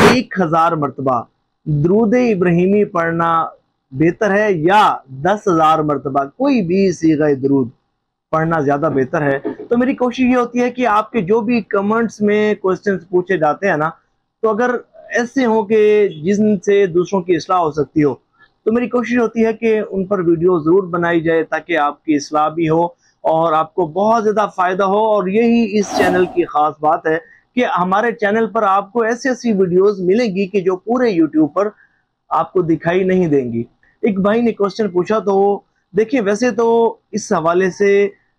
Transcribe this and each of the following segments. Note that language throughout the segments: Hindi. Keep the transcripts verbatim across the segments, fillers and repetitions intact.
एक हजार मरतबा दुरूद इब्राहिमी पढ़ना बेहतर है या दस हजार मरतबा कोई भी सीगा दुरूद पढ़ना ज्यादा बेहतर है? तो मेरी कोशिश ये होती है कि आपके जो भी कमेंट्स में क्वेश्चंस पूछे जाते हैं ना, तो अगर ऐसे हो कि जिनसे दूसरों की इस्लाह हो सकती हो, तो मेरी कोशिश होती है कि उन पर वीडियो ज़रूर बनाई जाए ताकि आपकी इस्लाह भी हो और आपको बहुत ज़्यादा फ़ायदा हो। और यही इस चैनल की ख़ास बात है कि हमारे चैनल पर आपको ऐसी ऐसी वीडियोस मिलेंगी कि जो पूरे यूट्यूब पर आपको दिखाई नहीं देंगी। एक भाई ने क्वेश्चन पूछा, तो देखिए वैसे तो इस हवाले से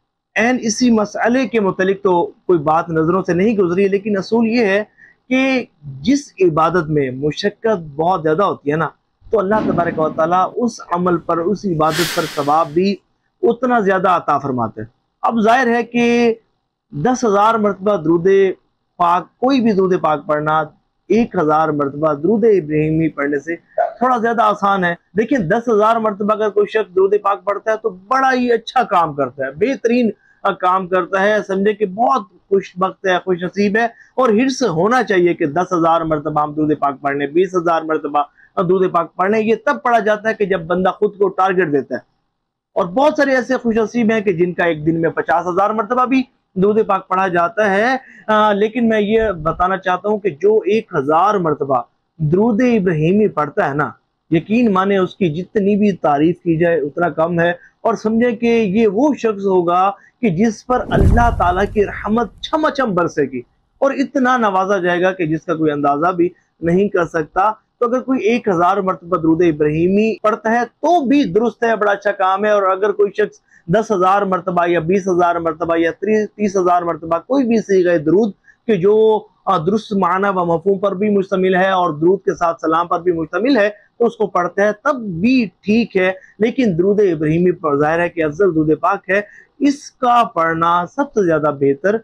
एन इसी मसले के मुतालिक तो कोई बात नज़रों से नहीं गुजरी, लेकिन असूल ये है कि जिस इबादत में मुशक्कत बहुत ज़्यादा होती है ना, तो अल्लाह तबारक व तआला उस अमल पर, उस इबादत पर सवाब भी उतना ज़्यादा अता फरमाते हैं। अब जाहिर है कि दस हज़ार मरतबा दुरूद पाक, कोई भी दुरूद पाक पढ़ना एक हज़ार मरतबा दुरूद इब्राहिमी पढ़ने से थोड़ा ज़्यादा आसान है। देखिए दस हज़ार मरतबा अगर कोई शख्स दुरूद पाक पढ़ता है तो बड़ा ही अच्छा काम करता है, बेहतरीन काम करता है, समझे कि बहुत खुशबख्त है, खुश नसीब है। और हिर्स होना चाहिए कि दस हज़ार मरतबा हम दुरूद पाक पढ़ने, बीस हज़ार मरतबा दुरूद पाक पढ़ने। ये तब पढ़ा जाता है कि जब बंदा खुद को टारगेट देता है। और बहुत सारे ऐसे खुश नसीब हैं कि जिनका एक दिन में पचास हज़ार मरतबा भी दुरूद पाक पढ़ा जाता है। आ, लेकिन मैं ये बताना चाहता हूँ कि जो एक हज़ार मरतबा दुरूद इब्राहिमी पढ़ता है ना, यकीन माने उसकी जितनी भी तारीफ की जाए उतना कम है। और समझे कि ये वो शख्स होगा कि जिस पर अल्लाह ताला की रहमत छमाछम बरसेगी और इतना नवाजा जाएगा कि जिसका कोई अंदाजा भी नहीं कर सकता। तो अगर कोई एक हजार मरतबा दुरूद इब्राहिमी पढ़ता है तो भी दुरुस्त है, बड़ा अच्छा काम है। और अगर कोई शख्स दस हजार मरतबा या बीस हजार मरतबा या तीस हजार मरतबा कोई भी सीगा दुरूद कि जो दुरुस्त माना व मफहूम पर भी मुश्तमिल है और दुरूद के साथ सलाम पर भी मुश्तमिल है, तो उसको पढ़ते हैं तब भी ठीक है। लेकिन दुरूद इब्राहिमी पर जाहिर है कि अफजल दुरूद पाक है, इसका पढ़ना सबसे ज्यादा बेहतर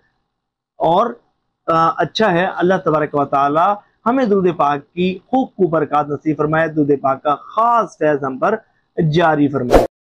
और आ, अच्छा है। अल्लाह तबारक व तआला हमें दुरूद पाक की खूब खूब बरकत नसीब फरमाए, दुरूद पाक का खास फैज़ हम पर जारी फरमाए।